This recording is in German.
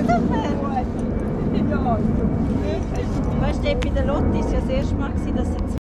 Weißt du, bei der Lotte war es ja das erste Mal, dass sie